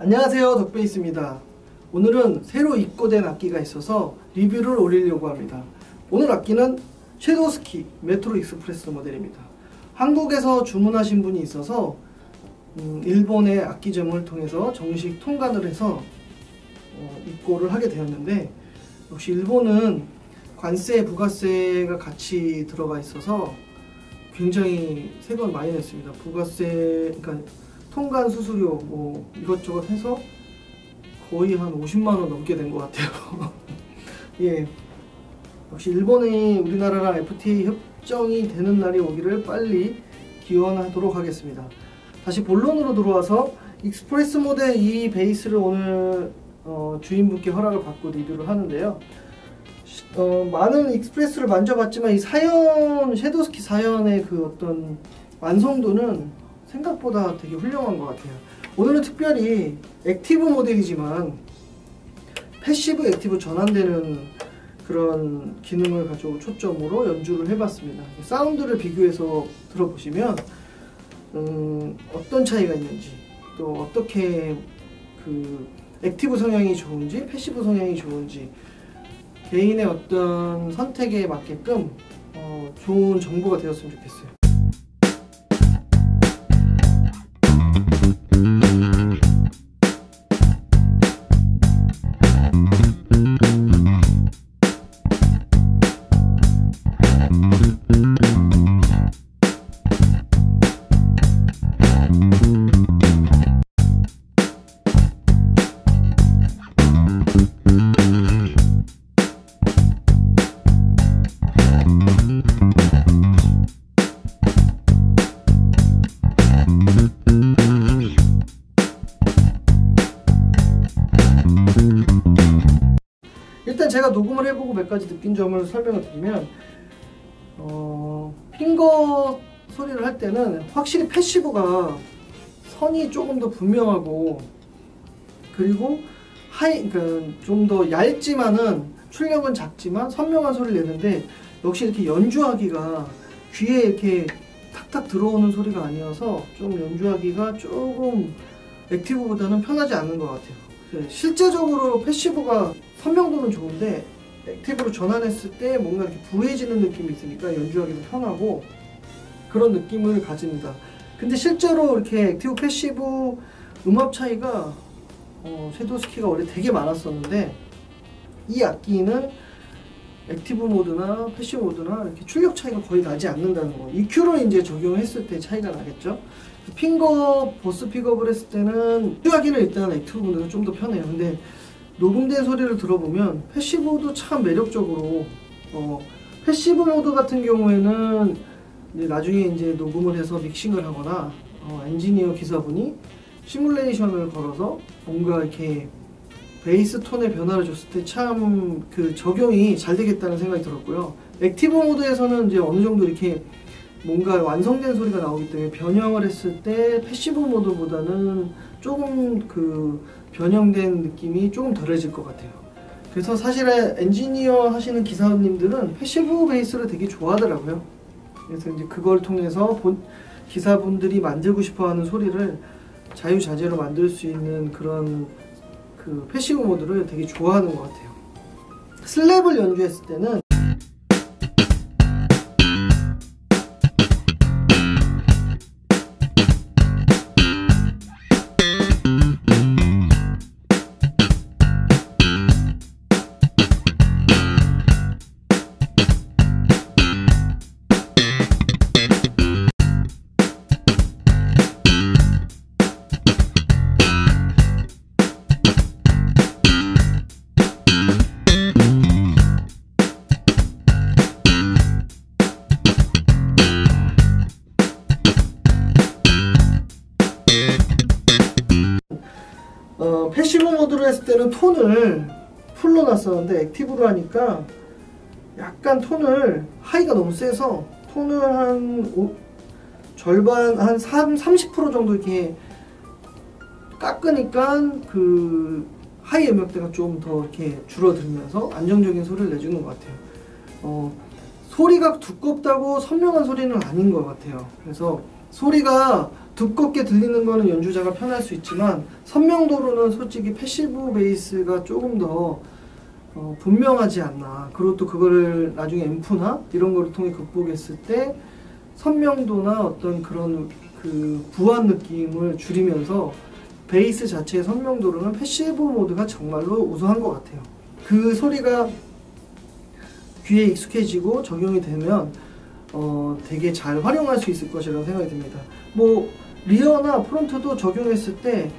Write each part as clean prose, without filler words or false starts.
안녕하세요, 덕베이스입니다. 오늘은 새로 입고된 악기가 있어서 리뷰를 올리려고 합니다. 오늘 악기는 섀도우스키 메트로 익스프레스 모델입니다. 한국에서 주문하신 분이 있어서 일본의 악기점을 통해서 정식 통관을 해서 입고를 하게 되었는데, 역시 일본은 관세, 부가세가 같이 들어가 있어서 굉장히 세금 많이 냈습니다. 부가세, 그러니까 통관 수수료 뭐 이것저것 해서 거의 한 50만원 넘게 된 것 같아요. 예, 역시 일본이 우리나라랑 FTA 협정이 되는 날이 오기를 빨리 기원하도록 하겠습니다. 다시 본론으로 들어와서 익스프레스 모델 이 베이스를 오늘 주인분께 허락을 받고 리뷰를 하는데요. 많은 익스프레스를 만져봤지만 이 사연, 섀도우스키 사연의 그 어떤 완성도는 생각보다 되게 훌륭한 것 같아요. 오늘은 특별히 액티브 모델이지만 패시브 액티브 전환되는 그런 기능을 가지고 초점으로 연주를 해봤습니다. 사운드를 비교해서 들어보시면 어떤 차이가 있는지, 또 어떻게 그 액티브 성향이 좋은지 패시브 성향이 좋은지 개인의 어떤 선택에 맞게끔 좋은 정보가 되었으면 좋겠어요. 일단 제가 녹음을 해보고 몇 가지 느낀 점을 설명을 드리면, 핑거 소리를 할 때는 확실히 패시브가 선이 조금 더 분명하고, 그리고 그러니까 좀 더 얇지만은 출력은 작지만 선명한 소리를 내는데, 역시 이렇게 연주하기가 귀에 이렇게 탁탁 들어오는 소리가 아니어서 좀 연주하기가 조금 액티브보다는 편하지 않는 것 같아요. 실제적으로 패시브가 선명도는 좋은데 액티브로 전환했을 때 뭔가 이렇게 부해지는 느낌이 있으니까 연주하기도 편하고 그런 느낌을 가집니다. 근데 실제로 이렇게 액티브 패시브 음압 차이가 섀도우스키가 원래 되게 많았었는데, 이 악기는 액티브 모드나 패시브 모드나 이렇게 출력 차이가 거의 나지 않는다는 거. EQ로 이제 적용했을 때 차이가 나겠죠. 핑거 보스 픽업을 했을 때는 연주하기는 일단 액티브 모드가 좀 더 편해요. 근데 녹음된 소리를 들어보면 패시브도 참 매력적으로, 패시브 모드 같은 경우에는 이제 나중에 이제 녹음을 해서 믹싱을 하거나 엔지니어 기사분이 시뮬레이션을 걸어서 뭔가 이렇게 베이스 톤의 변화를 줬을 때 참 그 적용이 잘 되겠다는 생각이 들었고요. 액티브 모드에서는 이제 어느 정도 이렇게 뭔가 완성된 소리가 나오기 때문에 변형을 했을 때 패시브 모드보다는 조금 그 변형된 느낌이 조금 덜해질 것 같아요. 그래서 사실은 엔지니어 하시는 기사님들은 패시브 베이스를 되게 좋아하더라고요. 그래서 이제 그걸 통해서 기사분들이 만들고 싶어 하는 소리를 자유자재로 만들 수 있는 그런 그 패시브 모드를 되게 좋아하는 것 같아요. 슬랩을 연주했을 때는 패시브 모드로 했을 때는 톤을 풀로 놨었는데 액티브로 하니까 약간 톤을 하이가 너무 세서 톤을 한 절반, 한 30% 정도 이렇게 깎으니까 그 하이 음역대가 좀 더 이렇게 줄어들면서 안정적인 소리를 내주는 것 같아요. 소리가 두껍다고 선명한 소리는 아닌 것 같아요. 그래서 소리가 두껍게 들리는 거는 연주자가 편할 수 있지만 선명도로는 솔직히 패시브 베이스가 조금 더 분명하지 않나. 그리고 또 그거를 나중에 앰프나 이런 거를 통해 극복했을 때 선명도나 어떤 그런 그 부한 느낌을 줄이면서 베이스 자체의 선명도로는 패시브 모드가 정말로 우수한 것 같아요. 그 소리가 귀에 익숙해지고 적용이 되면 되게 잘 활용할 수 있을 것이라고 생각이 듭니다. 뭐 리어나 프론트도 적용했을 때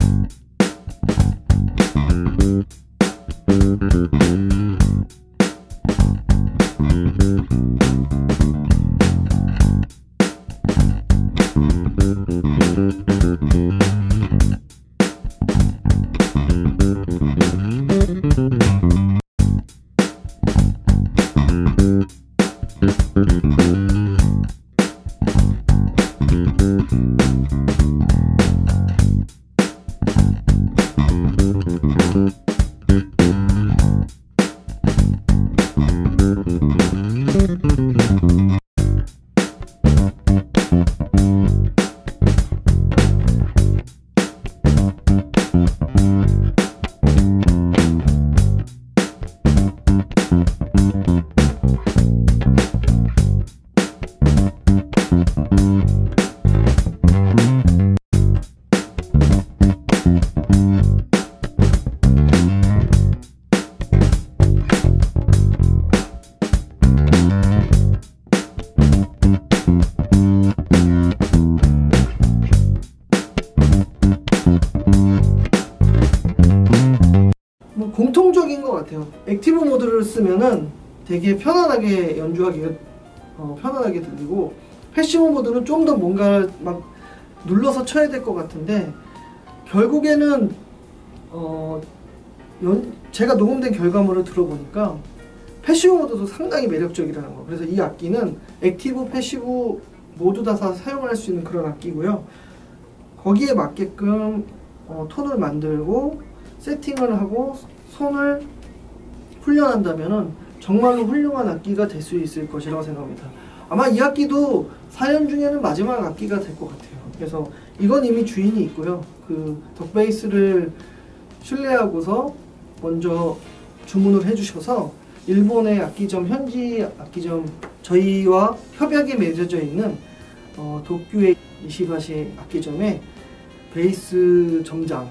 공통적인 것 같아요. 액티브 모드를 쓰면은 되게 편안하게 연주하기가 편안하게 들리고, 패시브 모드는 좀 더 뭔가 막 눌러서 쳐야 될 것 같은데, 결국에는 제가 녹음된 결과물을 들어보니까 패시브 모드도 상당히 매력적이라는 거. 그래서 이 악기는 액티브, 패시브 모두 다 사용할 수 있는 그런 악기고요. 거기에 맞게끔 톤을 만들고 세팅을 하고 손을 훈련한다면은 정말로 훌륭한 악기가 될 수 있을 것이라고 생각합니다. 아마 이 악기도 4년 중에는 마지막 악기가 될 것 같아요. 그래서 이건 이미 주인이 있고요. 그 덕베이스를 신뢰하고서 먼저 주문을 해주셔서 일본의 악기점, 현지 악기점, 저희와 협약이 맺어져 있는 도쿄의 이시바시 악기점에 베이스 점장,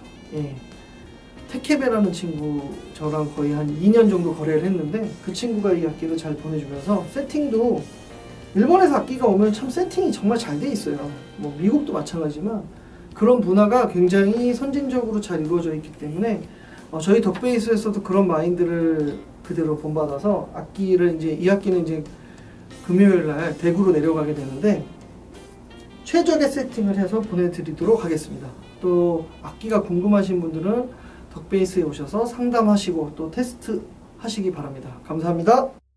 테케베라는 친구, 저랑 거의 한 2년 정도 거래를 했는데, 그 친구가 이 악기를 잘 보내주면서 세팅도, 일본에서 악기가 오면 참 세팅이 정말 잘 돼 있어요. 뭐 미국도 마찬가지지만 그런 문화가 굉장히 선진적으로 잘 이루어져 있기 때문에 저희 덕베이스에서도 그런 마인드를 그대로 본받아서 악기를 이제, 이 악기는 이제 금요일 날 대구로 내려가게 되는데 최적의 세팅을 해서 보내드리도록 하겠습니다. 또 악기가 궁금하신 분들은 덕베이스에 오셔서 상담하시고 또 테스트 하시기 바랍니다. 감사합니다.